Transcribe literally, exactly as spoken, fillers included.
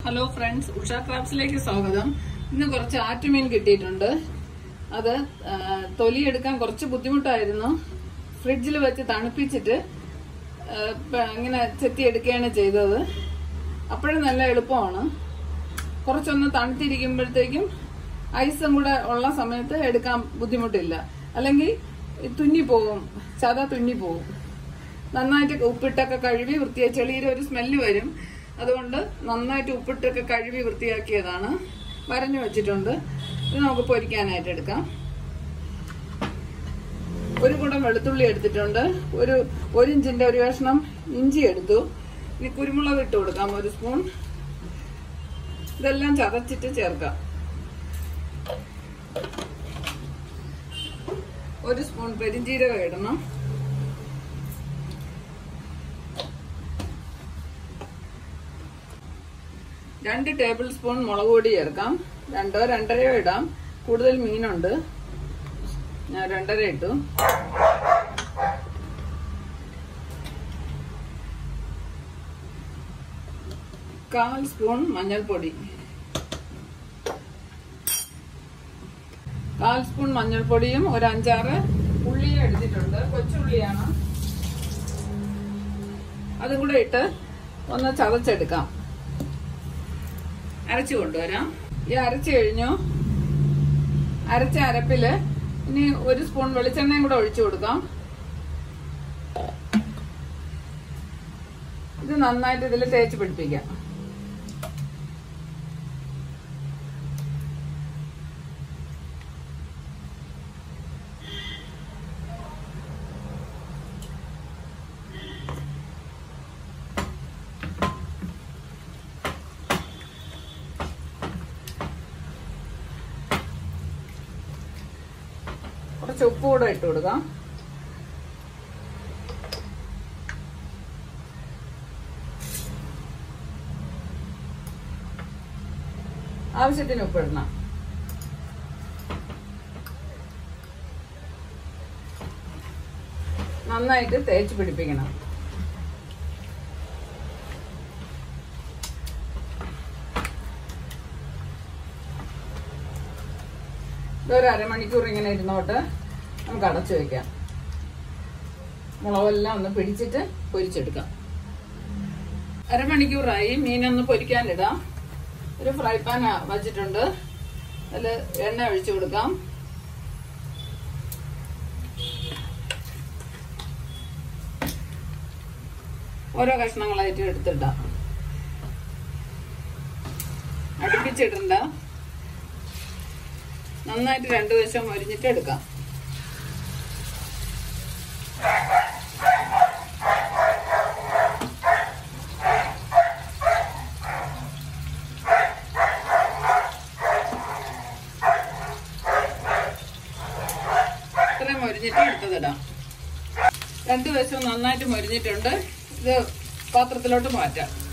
Hello friends, Usha ക്രാഫ്റ്റ്സിലേക്ക് സ്വാഗതം. ഇന്ന് കുറച്ച് ആറ്റുമീൻ കിട്ടിയിട്ടുണ്ട്. അത് തൊലിയെടുക്കാൻ കുറച്ച് ബുദ്ധിമുട്ടായിരുന്നു. ഫ്രിഡ്ജിൽ വെച്ച് തണുപ്പിച്ചിട്ട് ഇങ്ങനെ ചെത്തിയെടുക്കുകയാണ് ചെയ്തത്. അപ്പോഴും നല്ല എളുപ്പമാണ്. കുറച്ചൊന്ന് തണുത്തിരിക്കുമ്പോഴത്തേക്കും ഐസും കൂടെ ഉള്ള സമയത്ത് എടുക്കാൻ ബുദ്ധിമുട്ടില്ല. അല്ലെങ്കിൽ തുന്നിപ്പോവും, ചത തുന്നിപ്പോവും. നന്നായിട്ട് ഉപ്പിട്ടൊക്കെ കഴുകി വൃത്തിയായി, ചെളിയുടെ ഒരു സ്മെല്ല് വരും. അതുകൊണ്ട് നന്നായിട്ട് ഉപ്പിട്ടൊക്കെ കഴുകി വൃത്തിയാക്കിയതാണ്. വരഞ്ഞു വെച്ചിട്ടുണ്ട്. ഇത് നമുക്ക് പൊരിക്കാനായിട്ട് എടുക്കാം. ഒരു കുടം വെളുത്തുള്ളി എടുത്തിട്ടുണ്ട്. ഒരു ഒരു ഇഞ്ചിന്റെ ഒരു കഷ്ണം ഇഞ്ചി എടുത്തു. ഇനി കുരുമുളക് ഇട്ട് കൊടുക്കാം, ഒരു സ്പൂൺ. ഇതെല്ലാം ചതച്ചിട്ട് ചേർക്കാം. ഒരു സ്പൂൺ പെരിഞ്ജീരകം ഇടണം. രണ്ട് ടേബിൾ സ്പൂൺ മുളക് പൊടി ചേർക്കാം. രണ്ടോ രണ്ടരയോ ഇടാം. കൂടുതൽ മീനുണ്ട്, ഞാൻ രണ്ടര ഇട്ടു. കാൽ സ്പൂൺ മഞ്ഞൾപ്പൊടി. കാൽ സ്പൂൺ മഞ്ഞൾപ്പൊടിയും ഒരു അഞ്ചാറ് ഉള്ളിയും എടുത്തിട്ടുണ്ട്. കൊച്ചുള്ളിയാണ്. അതും കൂടെ ഇട്ട് ഒന്ന് ചതച്ചെടുക്കാം. അരച്ചു കൊണ്ടുവരാം. ഈ അരച്ചു കഴിഞ്ഞു. അരച്ച അരപ്പില് ഇനി ഒരു സ്പൂൺ വെളിച്ചെണ്ണയും കൂടെ ഒഴിച്ചു കൊടുക്കാം. ഇത് നന്നായിട്ട് ഇതിൽ തേച്ച് പിടിപ്പിക്കാം. കുറച്ച് ഉപ്പ് കൂടെ ഇട്ട് കൊടുക്കാം. ആവശ്യത്തിന് ഉപ്പ് ഇടണം. നന്നായിട്ട് തേച്ച് പിടിപ്പിക്കണം. ഇതൊരു അരമണിക്കൂർ ഇങ്ങനെ ഇരുന്നോട്ട് നമുക്ക് അടച്ചു വെക്കാം. മുളകെല്ലാം ഒന്ന് പിടിച്ചിട്ട് പൊരിച്ചെടുക്കാം. അരമണിക്കൂറായി. മീനൊന്ന് പൊരിക്കാനിടാം. ഒരു ഫ്രൈ പാൻ വച്ചിട്ടുണ്ട്. അതിൽ എണ്ണ ഒഴിച്ചു കൊടുക്കാം. ഓരോ കഷ്ണങ്ങളായിട്ട് എടുത്തിടാം. അടുപ്പിച്ചിടണ്ട. നന്നായിട്ട് രണ്ടു വശം മൊരിഞ്ഞിട്ട് എടുക്കാം. ഇത്രയും മൊരിഞ്ഞിട്ട് എടുത്തതിടാം. രണ്ടു വശവും നന്നായിട്ട് മൊരിഞ്ഞിട്ടുണ്ട്. ഇത് പാത്രത്തിലോട്ട് മാറ്റാം.